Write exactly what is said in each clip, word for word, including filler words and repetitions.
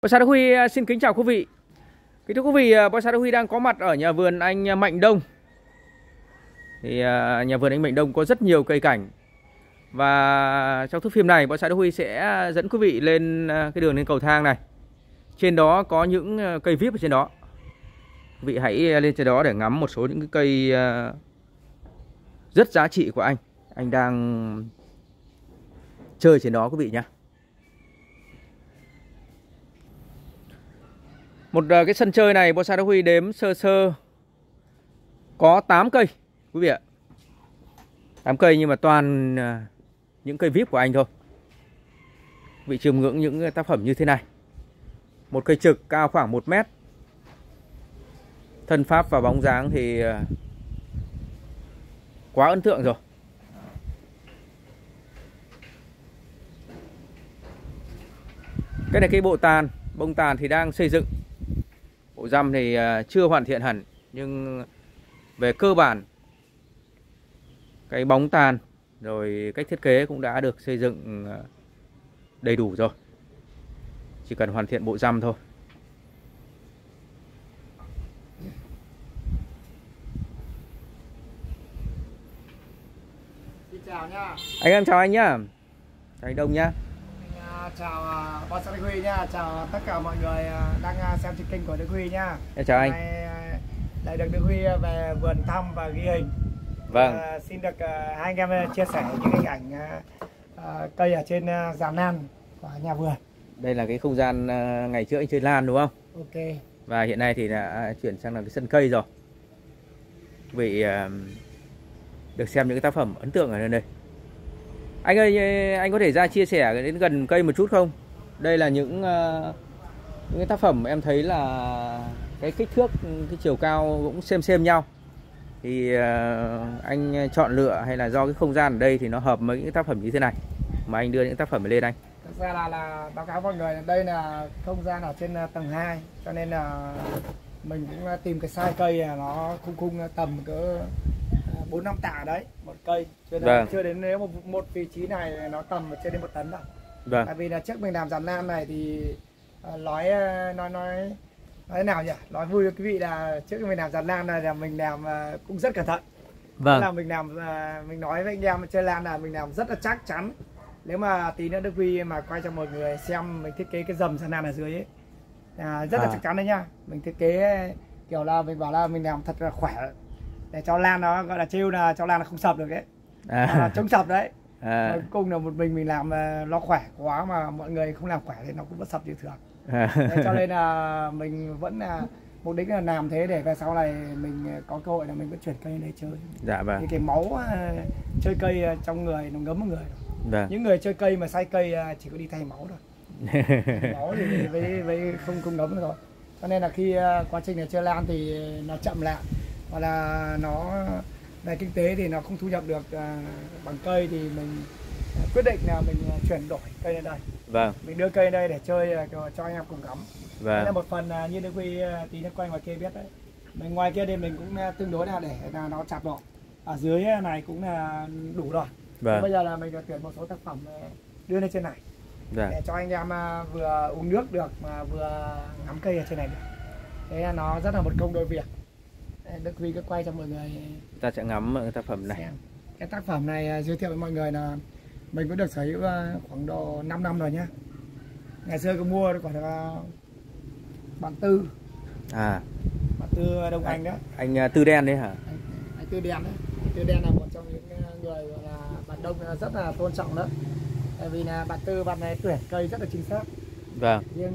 Bonsai Đức Huy xin kính chào quý vị. Kính thưa quý vị, Bonsai Đức Huy đang có mặt ở nhà vườn anh Mạnh Đông. Thì nhà vườn anh Mạnh Đông có rất nhiều cây cảnh. Và trong thước phim này, Bonsai Đức Huy sẽ dẫn quý vị lên cái đường lên cầu thang này. Trên đó có những cây víp ở trên đó. Quý vị hãy lên trên đó để ngắm một số những cái cây rất giá trị của anh. Anh đang chơi trên đó quý vị nhé. Một cái sân chơi này Bonsai Đức Huy đếm sơ sơ có tám cây quý vị ạ. tám cây nhưng mà toàn những cây víp của anh thôi. Quý vị chiêm ngưỡng những tác phẩm như thế này. Một cây trực cao khoảng một mét. Thân pháp và bóng dáng thì quá ấn tượng rồi. Cái này cây bộ tàn, bông tàn thì đang xây dựng. Bộ răm thì chưa hoàn thiện hẳn, nhưng về cơ bản cái bóng tàn rồi cách thiết kế cũng đã được xây dựng đầy đủ rồi. Chỉ cần hoàn thiện bộ răm thôi. Xin chào nhá. Anh em chào anh nhá. Chào anh Đông nhá. Chào Bonsai Đức Huy nha, chào tất cả mọi người đang xem trên kênh của Đức Huy nha. Chào anh. Lại được Đức Huy về vườn thăm và ghi hình. Vâng. À, xin được hai anh em chia sẻ những hình ảnh à, cây ở trên giàn lan của nhà vườn. Đây là cái không gian ngày trước anh chơi lan đúng không? Ok. Và hiện nay thì đã chuyển sang là cái sân cây rồi. Vì uh, được xem những cái tác phẩm ấn tượng ở đây. Anh ơi, anh có thể ra chia sẻ đến gần cây một chút không? Đây là những uh, những cái tác phẩm em thấy là cái kích thước, cái chiều cao cũng xem xem nhau. Thì uh, anh chọn lựa hay là do cái không gian ở đây thì nó hợp với những tác phẩm như thế này mà anh đưa những tác phẩm lên anh? Thực ra là, là báo cáo mọi người, đây là không gian ở trên tầng hai, cho nên là mình cũng tìm cái size cây nó khung khung tầm cỡ bốn năm tạ đấy một cây, chưa đến, vâng. chưa đến nếu một, một vị trí này nó tầm chưa đến một tấn đâu. Vâng. Tại vì là trước mình làm giàn lan này thì uh, nói nói nói nói thế nào nhỉ, nói vui với quý vị là trước mình làm giàn lan này là mình làm uh, cũng rất cẩn thận. Vâng. Là mình làm uh, mình nói với anh em chơi lan là mình làm rất là chắc chắn. Nếu mà tí nữa Đức Huy mà quay cho mọi người xem mình thiết kế cái dầm giàn lan ở dưới ấy, à, rất là à. chắc chắn đấy nhá. Mình thiết kế kiểu là mình bảo là mình làm thật là khỏe để cho lan nó gọi là trêu là cho lan nó không sập được ấy, à. À, chống sập đấy. À. Cuối cùng là một mình mình làm nó khỏe quá mà mọi người không làm khỏe thì nó cũng vẫn sập như thường. À. Đấy, cho nên là mình vẫn là mục đích là làm thế để về sau này mình có cơ hội là mình vẫn chuyển cây lên chơi. Dạ vâng. Thì cái máu uh, chơi cây trong người nó ngấm vào người. Vâng. Những người chơi cây mà say cây uh, chỉ có đi thay máu thôi. Máu thì với, với không không ngấm rồi. Cho nên là khi uh, quá trình này chơi lan thì nó chậm lại, hoặc là nó về kinh tế thì nó không thu nhập được uh, bằng cây thì mình uh, quyết định là mình uh, chuyển đổi cây lên đây. Vâng. Mình đưa cây lên đây để chơi uh, cho anh em cùng ngắm. Vâng. Đây là một phần uh, như Đức Huy uh, tí nó quay ngoài kia biết đấy. Mình ngoài kia thì mình cũng uh, tương đối là để là nó chặt rồi. Ở dưới này cũng là đủ rồi. Vâng. Bây giờ là mình tuyển một số tác phẩm uh, đưa lên trên này. Vâng. Để cho anh em uh, vừa uống nước được mà vừa ngắm cây ở trên này được. Thế là nó rất là một công đôi việc. Đức Huy cứ quay cho mọi người. Ta sẽ ngắm cái tác phẩm này. Xem. Cái tác phẩm này giới thiệu với mọi người là mình cũng được sở hữu khoảng độ năm năm rồi nhá. Ngày xưa có mua khoảng là bạn Tư. À. Bạn Tư Đông Anh đó. Anh Tư Đen đấy hả? Anh, anh Tư Đen đấy. Anh Tư Đen là một trong những người gọi là bạn Đông rất là tôn trọng đó. Tại vì là bạn Tư bạn này tuyển cây rất là chính xác. Vâng. Nhưng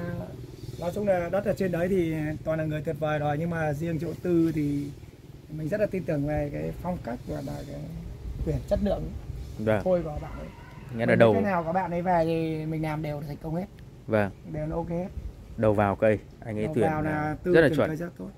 nói chung là đất ở trên đấy thì toàn là người tuyệt vời rồi, nhưng mà riêng chỗ Tư thì mình rất là tin tưởng về cái phong cách và là cái tuyển chất lượng. Vâng. Thôi của bạn ấy. Nghe là đầu cái nào có bạn ấy về thì mình làm đều thành công hết. Vâng. Đều là ok hết. Đầu vào cây anh ấy đầu tuyển vào là Tư rất là chuẩn. Rất tốt.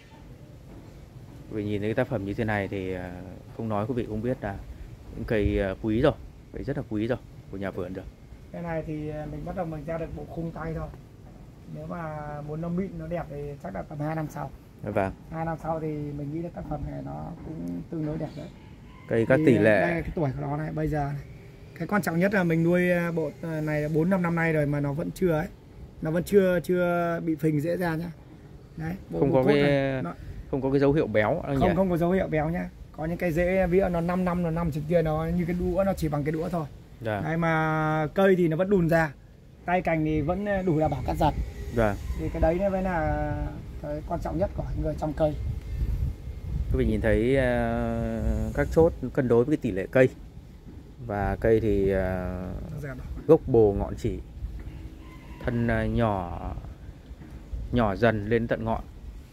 Vì nhìn thấy cái tác phẩm như thế này thì không nói quý vị cũng biết là những cây quý rồi, cây rất là quý rồi của nhà vườn rồi. Cái này thì mình bắt đầu mình ra được bộ khung tay thôi. Nếu mà muốn nó mịn nó đẹp thì chắc là tầm hai năm sau. Vâng. hai năm sau thì mình nghĩ là tác phẩm này nó cũng tương đối đẹp đấy. Cây các tỷ lệ. Đây là cái tuổi của nó này, bây giờ này. Cái quan trọng nhất là mình nuôi bộ này là bốn năm năm nay rồi mà nó vẫn chưa ấy. nó vẫn chưa chưa bị phình dễ ra nhá. Đấy, bộ, không bộ có cái nó... không có cái dấu hiệu béo không nhỉ? Không có dấu hiệu béo nhá. Có những cái rễ ví dụ nó năm năm nó nằm trên kia, nó như cái đũa, nó chỉ bằng cái đũa thôi. Dạ. Đấy, mà cây thì nó vẫn đùn ra, tay cành thì vẫn đủ đảm bảo cắt giật. Dạ. Thì cái đấy mới là cái quan trọng nhất của người trong cây. Quý vị nhìn thấy uh, các chốt cân đối với cái tỷ lệ cây, và cây thì uh, gốc bồ ngọn chỉ, thân uh, nhỏ nhỏ dần lên tận ngọn,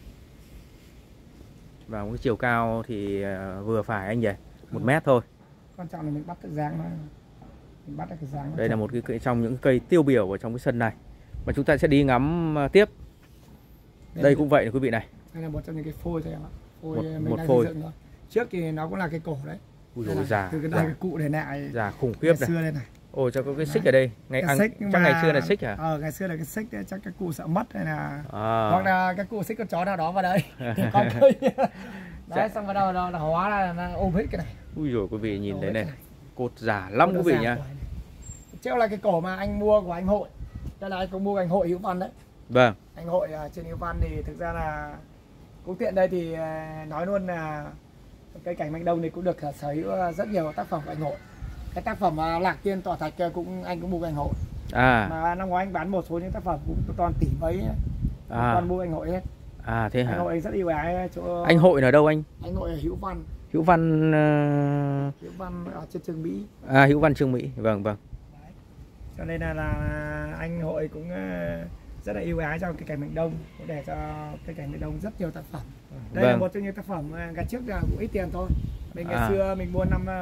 và một cái chiều cao thì uh, vừa phải anh nhỉ, một mét thôi. Quan trọng là mình bắt được dáng nó, mình bắt được cái dáng. Đây là một cái trong những cây tiêu biểu ở trong cái sân này mà chúng ta sẽ đi ngắm uh, tiếp. Đây, đây cũng vậy này quý vị này. Đây là một trong những cái phôi thôi em ạ. Phôi một, mình một đang phôi. dựng rồi. Trước thì nó cũng là cái cổ đấy. Ui dồi, già. Từ cái đây cái cụ để lại. Già khủng khiếp này. Xưa đây này. Ôi cho có cái xích ở đây. Ngày ăn, chắc mà... ngày xưa là xích hả? Ờ ngày xưa là cái xích đấy, chắc các cụ sợ mất hay là à. Hoặc là các cụ xích con chó nào đó vào đây. Thì con cây. Đấy xong bắt đầu nó hóa ra nó ôm hết cái này. Ui dồi quý vị nhìn thấy này. này. Cột già lắm quý vị nhá. Trước là cái cổ mà anh mua của anh Hội. Đây là anh cũng mua của anh Hội Hữu Văn đấy. Vâng. Anh Hội trên Hữu Văn thì thực ra là cũng tiện đây thì nói luôn là cây cảnh Mạnh Đông thì cũng được sở hữu rất nhiều tác phẩm của anh Hội. Cái tác phẩm Lạc Tiên Tọa Thạch cũng anh cũng mua của anh Hội. À. Mà năm ngoái anh bán một số những tác phẩm cũng toàn tỷ mấy, à. Toàn mua anh Hội hết. À thế hả? Anh Hội rất yêu ái chỗ. Anh Hội ở đâu anh? Anh Hội ở Hữu Văn. Hữu Văn. Uh... Hữu Văn ở trên Trương Mỹ. À Hữu Văn Trương Mỹ, vâng vâng. Đấy. Cho nên là, là anh Hội cũng rất là yêu ái cho cái cảnh Mạnh Đông, để cho cái cảnh Mạnh Đông rất nhiều tác phẩm. Đây vâng. là một trong những tác phẩm ngày trước là cũng ít tiền thôi. Mình ngày à. xưa mình mua năm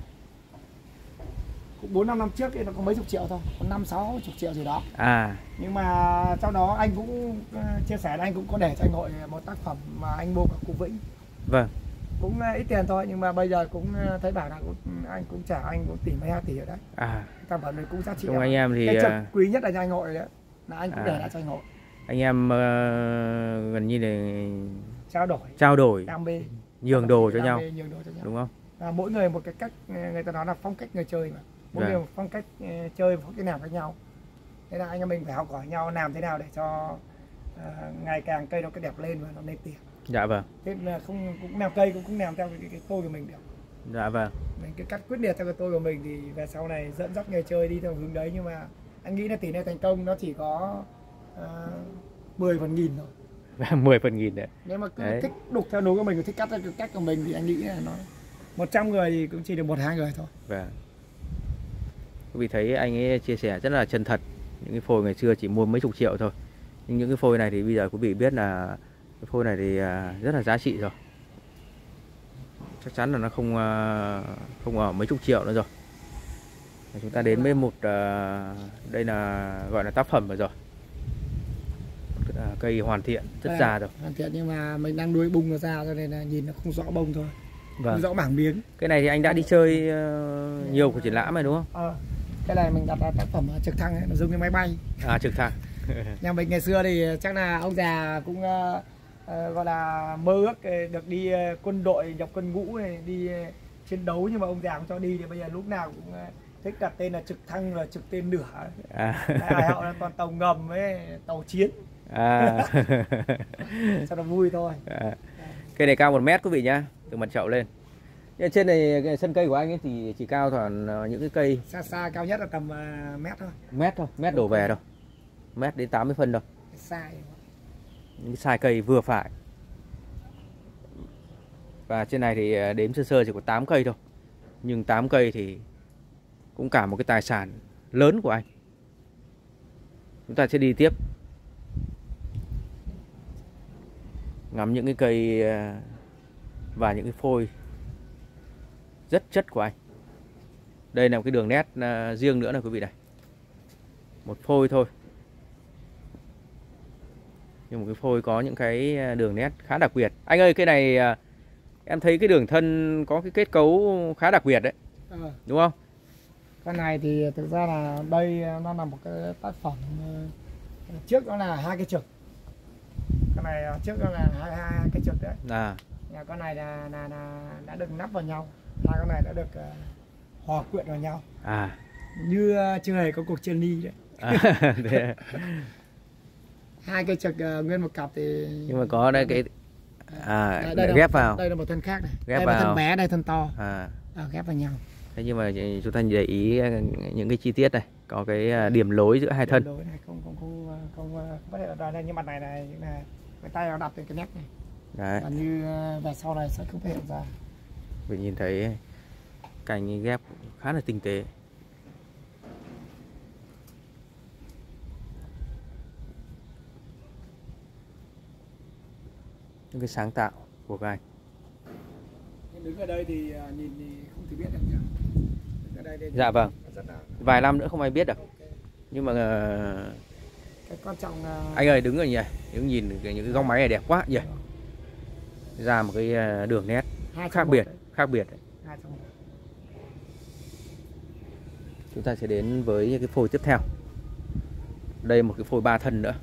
cũng bốn năm năm trước thì nó có mấy chục triệu thôi, có năm sáu chục triệu gì đó. À. Nhưng mà sau đó anh cũng chia sẻ là anh cũng có để cho anh Hội một tác phẩm mà anh mua của cụ Vĩnh. Vâng. Cũng ít tiền thôi nhưng mà bây giờ cũng thấy bảo là cũng, anh cũng trả anh cũng tỷ mấy hai tỷ rồi đấy. À. Tác phẩm này cũng giá trị. Trong anh em thì cái chất quý nhất là cho anh Hội đấy. Là anh cũng à. để lại cho anh Hội. Anh em uh, gần như là trao đổi, trao đổi, đam mê, nhường đồ cho nhau, nhường đồ cho nhau, đúng không? À, mỗi người một cái cách, người ta nói là phong cách người chơi mà, mỗi Đấy. người một phong cách uh, chơi phong cách nào khác nhau. Thế là anh em mình phải học hỏi nhau làm thế nào để cho uh, ngày càng cây nó cái đẹp lên và nó lên tiền. Dạ vâng. Thế là không cũng làm cây cũng cũng làm theo cái, cái, cái tôi của mình được. Dạ vâng. Mình cứ cắt quyết liệt theo cái tôi của mình thì về sau này dẫn dắt người chơi đi theo hướng đấy, nhưng mà anh nghĩ là tỷ lệ thành công nó chỉ có uh, mười phần nghìn thôi. mười phần nghìn đấy. Nếu mà cứ đấy. thích đục theo đúng của mình, thích cắt theo cái cách của mình thì anh nghĩ là nó một trăm người thì cũng chỉ được một hai người thôi. Vâng. Quý vị thấy anh ấy chia sẻ rất là chân thật. Những cái phôi ngày xưa chỉ mua mấy chục triệu thôi, nhưng những cái phôi này thì bây giờ quý vị biết là cái phôi này thì rất là giá trị rồi. Chắc chắn là nó không không ở mấy chục triệu nữa rồi. Chúng ta đến với một đây là gọi là tác phẩm rồi. Cây hoàn thiện, rất à, già rồi. Hoàn thiện nhưng mà mình đang nuôi bung nó ra cho nên là nhìn nó không rõ bông thôi. Vâng. Không rõ mảng miếng. Cái này thì anh đã đi chơi uh, nhiều của triển lãm này đúng không? Ờ. Cái này mình đặt là tác phẩm trực thăng ấy, nó giống như máy bay. À trực thăng. Nhà mình ngày xưa thì chắc là ông già cũng uh, uh, gọi là mơ ước được đi uh, quân đội, nhập quân ngũ này, đi uh, chiến đấu, nhưng mà ông già không cho đi thì bây giờ lúc nào cũng uh, thích đặt tên là trực thăng và trực tên lửa. À. Hải hậu là toàn tàu ngầm với tàu chiến. À. Cho nó vui thôi. À. Cây này cao một mét quý vị nhá, từ mặt chậu lên. Nhưng trên này cái sân cây của anh ấy thì chỉ cao khoảng những cái cây xa xa cao nhất là tầm uh, mét thôi. Mét thôi, mét đổ về đâu. Mét đến tám mươi phân đâu. Sai. Những cái size cây vừa phải. Và trên này thì đếm sơ sơ chỉ có tám cây thôi. Nhưng tám cây thì cũng cả một cái tài sản lớn của anh. Chúng ta sẽ đi tiếp, ngắm những cái cây và những cái phôi rất chất của anh. Đây là một cái đường nét riêng nữa này quý vị này. Một phôi thôi, nhưng một cái phôi có những cái đường nét khá đặc biệt. Anh ơi, cái này em thấy cái đường thân có cái kết cấu khá đặc biệt đấy. À. Đúng không? Cái này thì thực ra là đây nó là một cái tác phẩm, trước nó là hai cái trực. Cái này trước nó là hai, hai cái trực đấy. À. Con này là, là, là đã được nắp vào nhau. Hai con này đã được uh, hòa quyện vào nhau. À. Như uh, chưa hề có cuộc chia ly đấy. À, Hai cây trực uh, nguyên một cặp thì nhưng mà có đây cái à đây, đây ghép là, vào. Đây là một thân khác này. Ghép đây vào. là thân bé, đây thân to. À. À, ghép vào nhau. Thế nhưng mà chúng ta để ý những cái chi tiết này, có cái điểm lối giữa hai thân. Điểm lối này không không không không có thể là như mặt này này, như là cái tay nó đặt trên cái nét này. Đấy. Và như về sau này sẽ không thể hiện ra. Mình nhìn thấy cành ghép khá là tinh tế. Những cái sáng tạo của các anh. Đứng ở đây thì nhìn thì không thể biết được nhỉ. Ở đây thì dạ vâng. Vài năm nữa không ai biết được. Okay. Nhưng mà cái quan trọng là... anh ơi đứng ở nhỉ, đứng nhìn những cái góc máy này đẹp quá nhỉ. Ra một cái đường nét khác biệt, đấy. khác biệt. Đấy. Chúng ta sẽ đến với cái phôi tiếp theo. Đây một cái phôi ba thân nữa.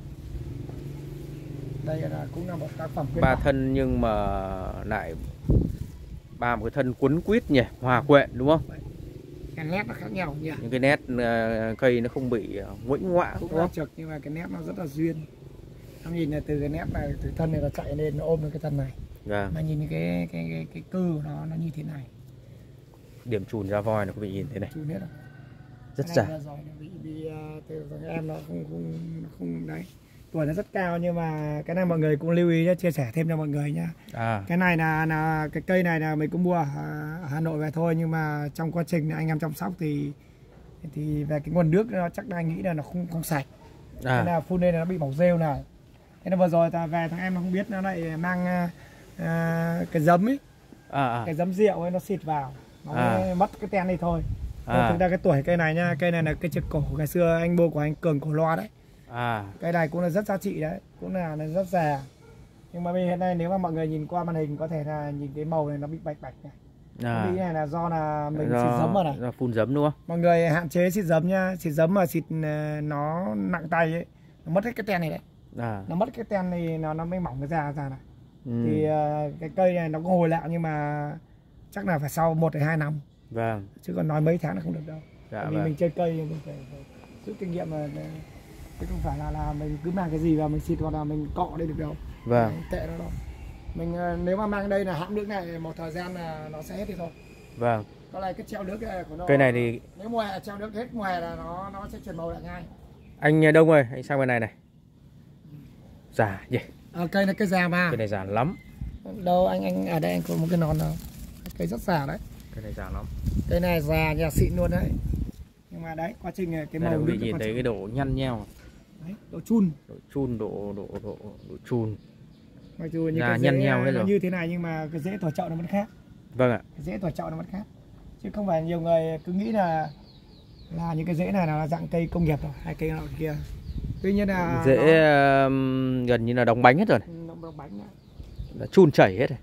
Đây là cũng là một tác phẩm ba thân nhưng mà lại ba một cái thân quấn quýt nhỉ, hòa quyện đúng không? Cái nét nó khác nhau nhỉ. Những cái nét uh, cây nó không bị uh, nguễnh ngoã cũng là trực nhưng mà cái nét nó rất là duyên. Em nhìn là từ cái nét này, từ thân này nó chạy lên nó ôm được cái thân này. Dạ. Mà nhìn cái cái cái cái cơ của nó nó như thế này. Điểm chùn ra voi nó có bị nhìn thế này. Chùn hết rồi. Rất dài. Rồi nó bị bị uh, từ em nó không không không đấy. Tuổi nó rất cao nhưng mà cái này mọi người cũng lưu ý nhé, chia sẻ thêm cho mọi người nhá. À. Cái này là là cái cây này là mình cũng mua ở Hà Nội về thôi, nhưng mà trong quá trình anh em chăm sóc thì thì về cái nguồn nước nó chắc đang nghĩ là nó không không sạch. À. Thế là phun lên nó bị mỏng rêu này. Thế là vừa rồi ta về thằng em nó không biết nó lại mang uh, cái giấm ấy, à, à. cái giấm rượu ấy nó xịt vào, nó à. mất cái ten đi thôi. À. Thực ra cái tuổi cây này nha, cây này là cây trực cổ ngày xưa anh mua của anh Cường Cổ Loa đấy. À. Cái này cũng là rất giá trị đấy, cũng là, là rất già. Nhưng mà bây hiện nay nếu mà mọi người nhìn qua màn hình có thể là nhìn cái màu này nó bị bạch bạch này. À. Cái này là do là mình do, xịt giấm vào này. Do phun giấm đúng không? Mọi người hạn chế xịt giấm nha, xịt giấm mà xịt nó nặng tay ấy, nó mất hết cái ten này đấy. À. Nó mất cái ten này nó nó mới mỏng cái da ra này. Ừ. Thì uh, cái cây này nó có hồi lại nhưng mà chắc là phải sau một đến hai năm. Vâng. Chứ còn nói mấy tháng là không được đâu. Dạ, vì vâng. Mình chơi cây mình phải, phải rút kinh nghiệm mà. Chứ không phải là là mình cứ mang cái gì vào mình xịt hoặc là mình cọ đây được đâu. Vâng. Đấy, tệ nó đâu. Mình nếu mà mang đây là hãm nước này một thời gian là nó sẽ hết đi thôi. Vâng. Có này cái treo nước của nó. Cây này thì nếu mùa hè treo nước hết mùa hè là nó nó sẽ chuyển màu lại ngay. Anh Đông ơi, anh sang bên này này. Già nhỉ. À, cây này cây già mà. Cây này già lắm. Đâu anh anh ở đây anh có một cái nón đâu. Cây rất già đấy. Cây này già lắm. Cây này già nhà xịn luôn đấy. Nhưng mà đấy quá trình cái màu nước nhìn thấy cái độ nhăn nheo. Đấy, độ chun, độ chun, độ độ độ độ chun. Mặc dù như cái nhăn nheo hết rồi. Như thế này nhưng mà cái rễ tỏi chậu nó vẫn khác. Vâng ạ. Cái rễ tỏi chậu nó vẫn khác. Chứ không phải nhiều người cứ nghĩ là là những cái rễ này là dạng cây công nghiệp rồi, hay cây nào kia. Tuy nhiên là rễ nó... gần như là đóng bánh hết rồi. Ừ, đóng bánh này. Là chun chảy hết rồi.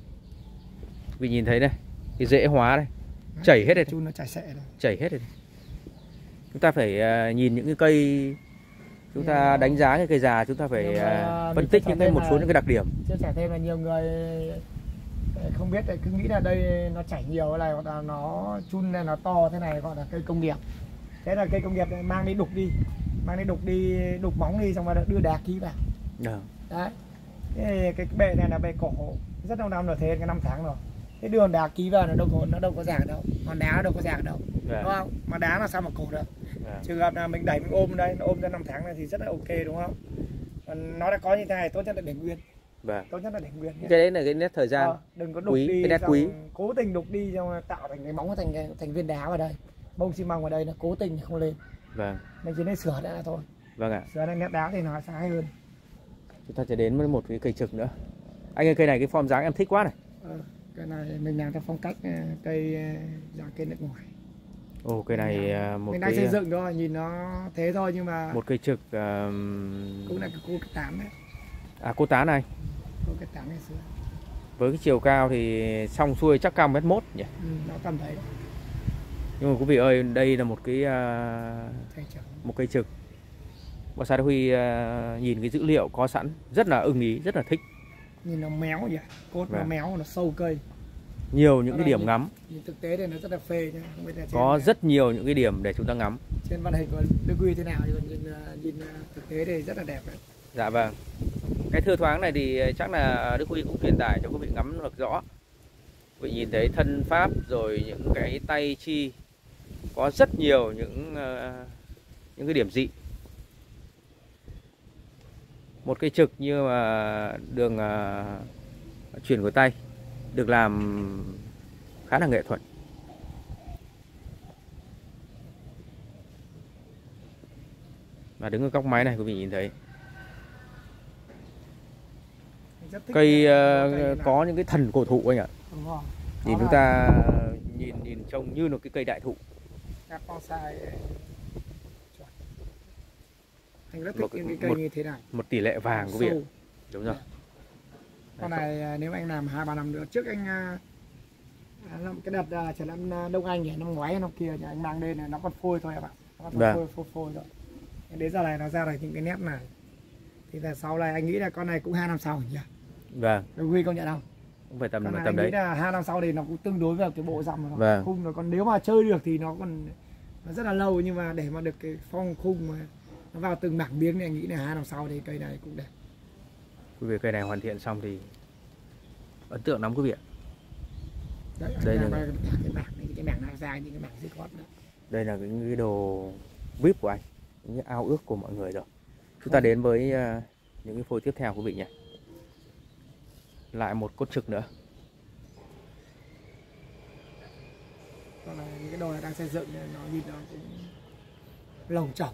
Vì nhìn thấy đây, cái rễ hóa đây, đấy, chảy hết rồi. Chun nó chảy xệ rồi. Chảy hết rồi. Chúng ta phải uh, nhìn những cái cây, chúng ta đánh giá cái cây già, chúng ta phải uh, phân tích những cái một số những cái đặc điểm. Chia sẻ thêm là nhiều người không biết, cứ nghĩ là đây nó chảy nhiều này hoặc là nó chun này nó to thế này gọi là cây công nghiệp. Thế là cây công nghiệp này mang đi đục đi, mang đi đục đi, đục móng đi xong rồi đưa đá ký vào. Được. Đấy. Cái, cái bệ này là bệ cổ rất lâu năm rồi, thế cái năm tháng rồi. Cái đường đá ký vào nó đâu có nó đâu có già đâu, hòn đá nó đâu có già đâu, yeah. Đúng không? Mà đá là sao mà cổ được? Yeah. Trường hợp là mình đẩy mình ôm đây, nó ôm ra năm tháng này thì rất là ok đúng không? Còn nó đã có như thế này tốt nhất là để nguyên. Vâng. Tốt nhất là để nguyên. Cái đấy là cái nét thời gian. À, đừng có đục quý, đi, cái nét quý. Cố tình đục đi xong tạo thành cái móng thành cái, thành viên đá vào đây. Bông xi măng vào đây nó cố tình không lên. Vâng. Mình chỉ nên sửa đã thôi. Vâng ạ. Sửa nên nét đá thì nó sẽ hay hơn. Chúng ta sẽ đến với một cái cây trực nữa. Anh ơi, cây này cái form dáng em thích quá này. À, cây này mình làm theo phong cách cây dạng cây nước ngoài. Ồ, cây này mình một mình cái đang xây dựng thôi, nhìn nó thế thôi nhưng mà một cây trực uh... cũng là cái cô cái tán đấy. À, cô tán này. Cô cái tán ngày xưa. Với cái chiều cao thì xong xuôi chắc cao mét mốt nhỉ? Ừ, nó tầm đấy. Nhưng mà quý vị ơi, đây là một cái uh, một cây trực. Bonsai Đắc Huy uh, nhìn cái dữ liệu có sẵn rất là ưng ý, rất là thích. Nhìn nó méo vậy, cốt vâng. Nó méo, nó sâu cây. Nhiều những cái điểm nhìn, ngắm. Nhìn thực tế thì nó rất là phê chứ, không biết là có này. Rất nhiều những cái điểm để chúng ta ngắm. Trên màn hình của Đức Huy thế nào, nhìn, nhìn thực tế thì rất là đẹp đấy. Dạ vâng. Cái thưa thoáng này thì chắc là Đức Huy cũng truyền tải cho quý vị ngắm được rõ. Quý vị nhìn thấy thân pháp rồi những cái tay chi có rất nhiều những uh, những cái điểm dị. Một cây trực như mà đường uh, chuyển của tay được làm khá là nghệ thuật. Và đứng ở góc máy này quý vị nhìn thấy cây uh, có những cái thần cổ thụ anh ạ. Nhìn chúng ta nhìn nhìn trông như một cái cây đại thụ. Anh rất thích một, những cái cây một, như thế này. Một tỷ lệ vàng quý vị. Đúng rồi. Con này nếu anh làm hai ba năm nữa, trước anh làm cái đợt trở năm Đông Anh nhỉ, năm ngoái năm kia anh mang lên này nó còn phôi thôi ạ bạn. Nó còn vâng. phôi phôi phôi rồi. Đến giờ này nó ra được những cái nét này. Thì là sau này anh nghĩ là con này cũng hai năm sau nhỉ. Vâng. Được Huy công nhận không? Cũng phải tầm con tầm anh đấy. Nghĩ là hai năm sau thì nó cũng tương đối vào cái bộ răm rồi. Vâng. Khung rồi, còn nếu mà chơi được thì nó còn nó rất là lâu, nhưng mà để mà được cái phong khung mà nó vào từng mảng miếng này anh nghĩ là hai năm sau thì cây này cũng đẹp. Quý vị, cây này hoàn thiện xong thì ấn tượng lắm quý vị ạ. Đấy, đây là cái mảng này, cái mảng nào ra những cái mảng dứt khoát nữa. Đây là cái, cái đồ vê i pê của anh, những cái ao ước của mọi người rồi. Chúng ta đến với uh, những cái phôi tiếp theo quý vị nhé. Lại một cốt trực nữa. Còn là những cái đồ này đang xây dựng này, nó nhìn nó cũng lồng chỏng.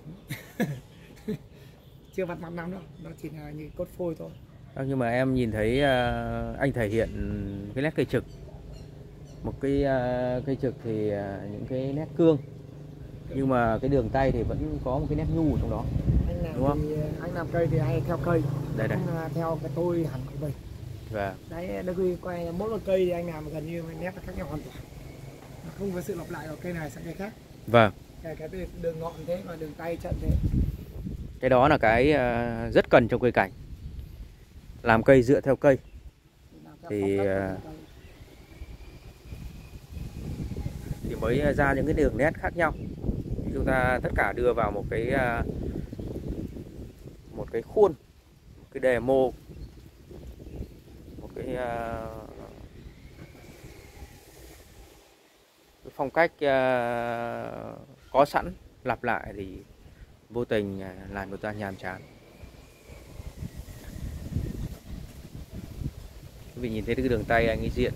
Chưa vặt mặt lắm đâu, nó chỉ là những cốt phôi thôi. À, nhưng mà em nhìn thấy uh, anh thể hiện cái nét cây trực. Một cái uh, cây trực thì uh, những cái nét cương, nhưng mà cái đường tay thì vẫn có một cái nét nhu trong đó. Anh làm đúng không? Thì, anh làm cây thì hay theo cây, đây đây. Anh theo cái tôi hẳn của mình. Vâng. Đấy, đôi khi quay mỗi một cây thì anh làm gần như nét khác nhau hoàn toàn. Không có sự lặp lại của cây này sang cây khác. Vâng. Cái, cái đường ngọn thế và đường tay trận thế. Cái đó là cái uh, rất cần trong cây cảnh. Làm cây dựa theo cây. Thì uh, thì mới ra những cái đường nét khác nhau. Chúng ta tất cả đưa vào một cái uh, một cái khuôn, một cái demo, một cái, uh, cái phong cách uh, có sẵn lặp lại thì vô tình uh, làm người ta nhàm chán. Quý vị nhìn thấy cái đường tay anh ấy diễn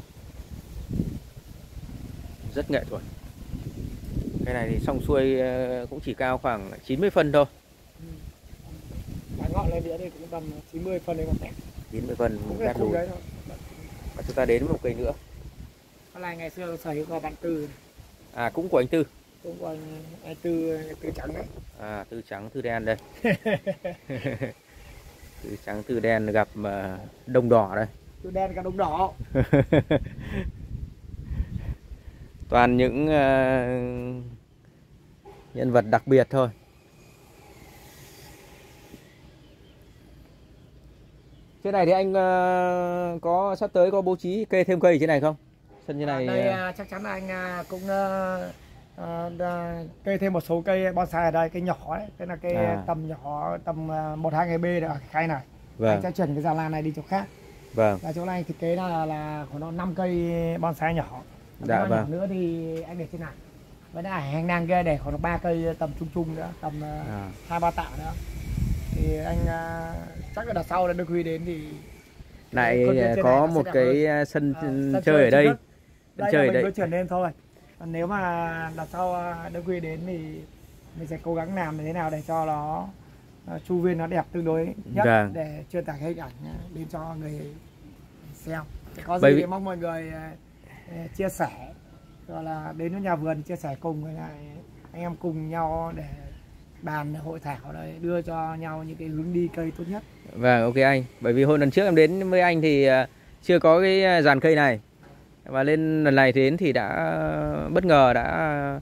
rất nghệ thuật. Cái này thì xong xuôi cũng chỉ cao khoảng chín mươi phân thôi. Cái ngọn lên đĩa thì cũng tầm chín mươi phân đấy còn tẹt. chín mươi phân cũng cắt lùi. Và chúng ta đến với một cây nữa. Cái này ngày xưa sở hữu của bạn Tư. À, cũng của anh Tư. Cũng của anh, anh Tư, anh Tư trắng đấy. À, Tư trắng, Tư đen đây. Tư trắng, Tư đen gặp uh, đồng đỏ đây. Tư đen gặp đồng đỏ. Toàn những uh, nhân vật đặc biệt thôi. Trên này thì anh uh, có sắp tới có bố trí kê thêm cây trên này không? Sân như này. À, đây uh, chắc chắn là anh uh, cũng uh, uh, cây thêm một số cây bonsai ở đây, cây nhỏ đấy, cái là cây à. tầm nhỏ, tầm uh, một hai ngày B ở khay này. Vâng. Anh sẽ chuyển cái giàn lan này đi chỗ khác. Vâng. Và chỗ này thiết kế là là khoảng nó năm cây bonsai nhỏ. Dạ vâng. Nhỏ nữa thì anh để trên này. Với lại hành lang kia để khoảng ba cây tầm trung trung nữa, tầm hai ba tạ nữa. Thì anh uh, chắc là đợt sau là Đức Huy đến thì lại có một cái hơn. sân, à, sân chơi, chơi ở đây. Đây chơi là mình mới chuyển lên thôi. Còn nếu mà đợt sau Đức Huy đến thì mình sẽ cố gắng làm thế nào để cho nó chu viên nó đẹp tương đối nhất, vâng. để truyền tải hình ảnh đến cho người xem. Có gì thì mong mọi người uh, chia sẻ, rồi là đến với nhà vườn chia sẻ cùng với lại anh em cùng nhau để bàn hội thảo đấy, đưa cho nhau những cái hướng đi cây tốt nhất. Vâng, ok anh. Bởi vì hồi lần trước em đến với anh thì chưa có cái dàn cây này, và lên lần này đến thì đã bất ngờ đã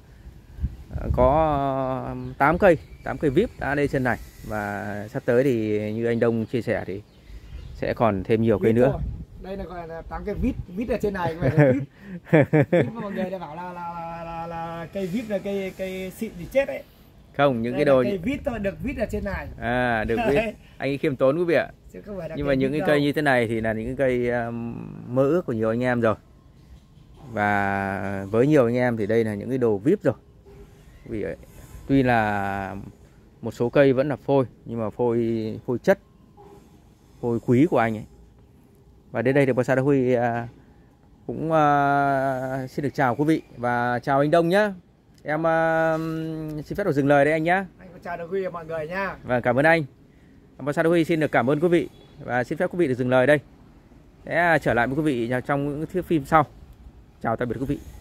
có tám cây, tám cây vê i pê đã lên trên này, và sắp tới thì như anh Đông chia sẻ thì sẽ còn thêm nhiều cây nữa. Rồi. Đây là gọi là tám cây vít, vít ở trên này gọi là vít. Vít mà mọi người đã bảo là là, là, là, là cây vít là cây cây xịn thì chết đấy. Không, những đây cái đồ cây vít thôi, được vít ở trên này. À, được vít. Anh ấy khiêm tốn quý vị ạ. Chứ không phải là nhưng mà những cái đâu. cây như thế này thì là những cái cây um, mơ ước của nhiều anh em rồi. Và với nhiều anh em thì đây là những cái đồ vip rồi. Vì tuy là một số cây vẫn là phôi, nhưng mà phôi phôi chất, phôi quý của anh ấy. Và đến đây thì Bonsai Đá Huy uh, cũng uh, xin được chào quý vị và chào anh Đông nhé. Em uh, xin phép được dừng lời đây anh nhé. Anh có chào Đá Huy và mọi người nha. Và cảm ơn anh. Bonsai Đá Huy xin được cảm ơn quý vị và xin phép quý vị được dừng lời đây. Sẽ trở lại với quý vị trong những thuyết phim sau. Chào tạm biệt quý vị.